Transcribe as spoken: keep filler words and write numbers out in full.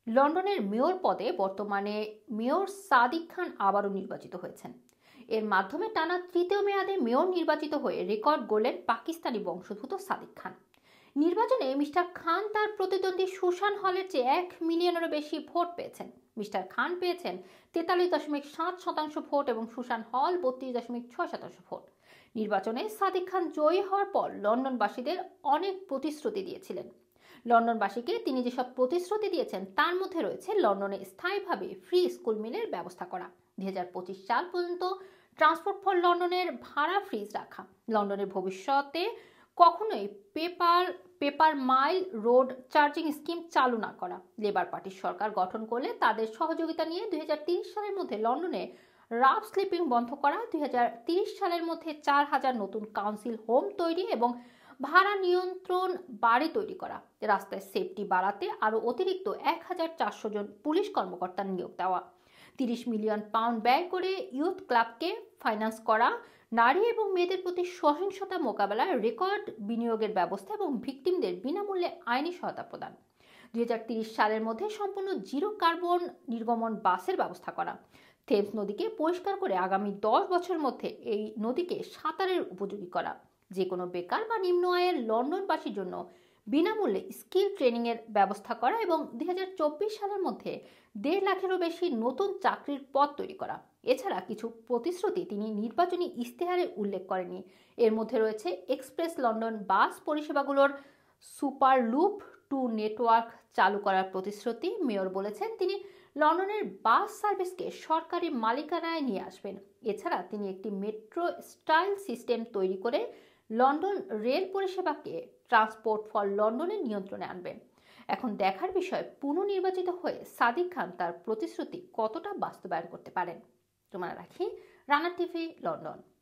লন্ডনের মেয়র পদে বর্তমানে মেয়র সাদিক খান আবারও নির্বাচিত হয়েছেন। এর মাধ্যমে টানা তৃতীয় মেয়াদে মেয়র নির্বাচিত হয়ে রেকর্ড গড়লেন পাকিস্তানি বংশোদ্ভূত সাদিক খান। নির্বাচনে মিস্টার খান তার প্রতিদ্বন্দ্বী সুশান হলের চেয়ে এক মিলিয়নেরও বেশি ভোট পেয়েছেন। মিস্টার খান পেয়েছেন তেতাল্লিশ দশমিক সাত শতাংশ ভোট এবং সুশান হল বত্রিশ দশমিক ছয় শতাংশ ভোট। নির্বাচনে সাদিক খান জয়ী হওয়ার পর লন্ডনবাসীদের অনেক প্রতিশ্রুতি দিয়েছিলেন। লন্ডনবাসীকে তিনি যেসব প্রতিশ্রুতি দিয়েছেন তার মধ্যে রয়েছে লন্ডনে স্থায়ীভাবে ফ্রি স্কুল মিলের ব্যবস্থা করা, দুই হাজার পঁচিশ সাল পর্যন্ত ট্রান্সপোর্ট ফর লন্ডনের ভাড়া ফ্রিজ রাখা, লন্ডনের ভবিষ্যতে কখনোই pay per pay per mile road charging scheme চালু না করা, লেবার পার্টির সরকার গঠন করলে তাদের সহযোগিতা নিয়ে দুই হাজার তিরিশ সালের মধ্যে লন্ডনে রাফ স্লিপিং বন্ধ করা, দুই হাজার তিরিশ সালের মধ্যে চার হাজার নতুন কাউন্সিল হোম তৈরি এবং ভাড়া নিয়ন্ত্রণ বাড়ি তৈরি করা, রাস্তায় সেফটি বাড়াতে আরও অতিরিক্ত এক হাজার চারশো জন পুলিশ কর্মকর্তার নিয়োগ দেওয়া, তিরিশ মিলিয়ন পাউন্ড ব্যয় করে ইউথ ক্লাবকে ফাইন্যান্স করা, নারী এবং মেয়েদের প্রতি সহিংসতা মোকাবেলায় রেকর্ড বিনিয়োগের ব্যবস্থা এবং ভিকটিমদের বিনামূল্যে আইনি সহায়তা প্রদান, দুই হাজার তিরিশ সালের মধ্যে সম্পূর্ণ জিরো কার্বন নির্গমন বাসের ব্যবস্থা করা, থেমস নদীকে পরিষ্কার করে আগামী দশ বছরের মধ্যে এই নদীকে সাঁতারের উপযোগী করা, যে কোনো বেকার বা নিম্ন আয়ের লন্ডনবাসীর জন্য বিনামূল্যে স্কিল ট্রেনিং এর ব্যবস্থা করা এবং দুই হাজার চব্বিশ সালের মধ্যে দেড় লাখেরও বেশি নতুন চাকরির পদ তৈরি করা। এছাড়া কিছু প্রতিশ্রুতি তিনি নির্বাচনী ইশতেহারে উল্লেখ করেনি। এর মধ্যে রয়েছে এক্সপ্রেস লন্ডন বাস পরিষেবাগুলোর সুপার লুপ টু নেটওয়ার্ক চালু করার প্রতিশ্রুতি। মেয়র বলেছেন তিনি লন্ডনের বাস সার্ভিসকে সরকারি মালিকানায় নিয়ে আসবেন। এছাড়া তিনি একটি মেট্রো স্টাইল সিস্টেম তৈরি করে লন্ডন রেল পরিষেবাকে ট্রান্সপোর্ট ফর লন্ডনের নিয়ন্ত্রণে আনবেন। এখন দেখার বিষয় পুনর্নির্বাচিত হয়ে সাদিক খান তার প্রতিশ্রুতি কতটা বাস্তবায়ন করতে পারেন। তোমরা রাখি রানা টিভি লন্ডন।